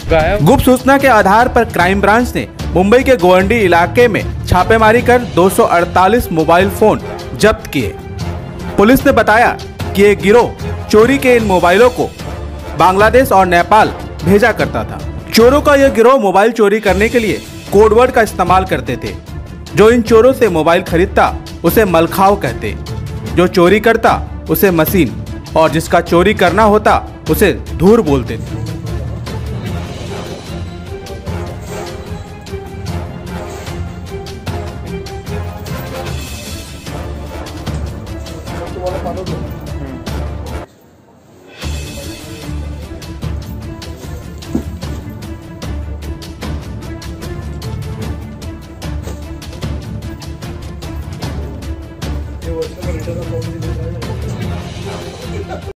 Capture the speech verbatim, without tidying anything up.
गुप्त सूचना के आधार पर क्राइम ब्रांच ने मुंबई के गोवंडी इलाके में छापेमारी कर दो सौ अड़तालीस मोबाइल फोन जब्त किए। पुलिस ने बताया कि ये गिरोह चोरी के इन मोबाइलों को बांग्लादेश और नेपाल भेजा करता था। चोरों का यह गिरोह मोबाइल चोरी करने के लिए कोडवर्ड का इस्तेमाल करते थे। जो इन चोरों से मोबाइल खरीदता उसे मलखाव कहते, जो चोरी करता उसे मशीन और जिसका चोरी करना होता उसे धूर बोलते थे। ये वर्ष में रिटर्न